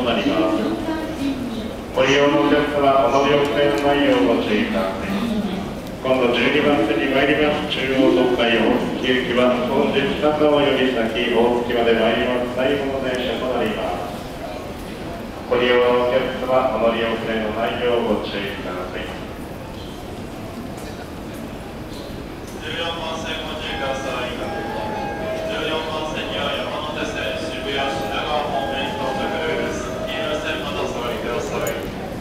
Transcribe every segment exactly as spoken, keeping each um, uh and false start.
となります。ご利用のお客様、お乗り遅れのないようご注意ください。今度じゅうにばん線に参ります中央東海大月行きは本日高尾より先大月まで参ります最後の電車となります。ご利用のお客様、お乗り遅れのないようご注意ください。 じゅうよんばん線ご注意ください。じゅうよんばん線には山手線渋谷品川方面到着です。黄色い線までお下がりください。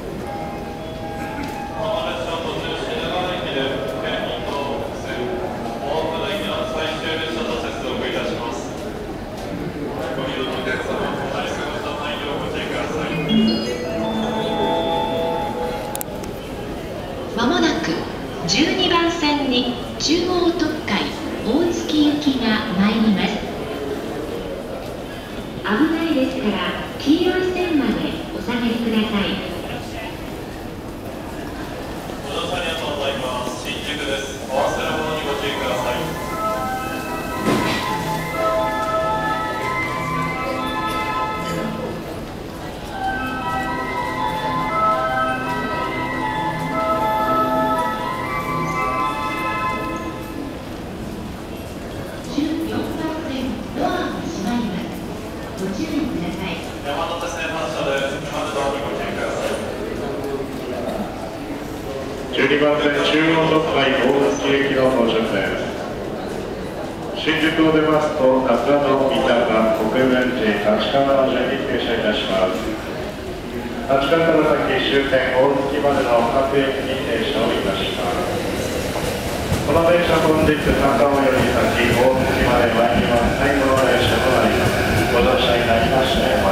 この列車途中品川駅で県民東北線大岡台には最終列車と接続いたします。ご利用のお客様、お乗り過ごした内容をご注意ください。 まもなくじゅうにばん線に中央特快大月行きが参ります。危ないですから黄色い線までお下がりください。 ご乗車ありがとうございます。新宿です。お忘れ物にご注意ください。山手線発車です。今のドアにご注意ください。 じゅうにばん線中央特快大月駅の到着です。新宿を出ますと中野、三鷹、国分寺、立川の順に停車いたします。立川から先終点大月までの各駅に停車をいたします。この電車本日高尾より先大月まで参ります最後の電車となります。ご乗車になりまして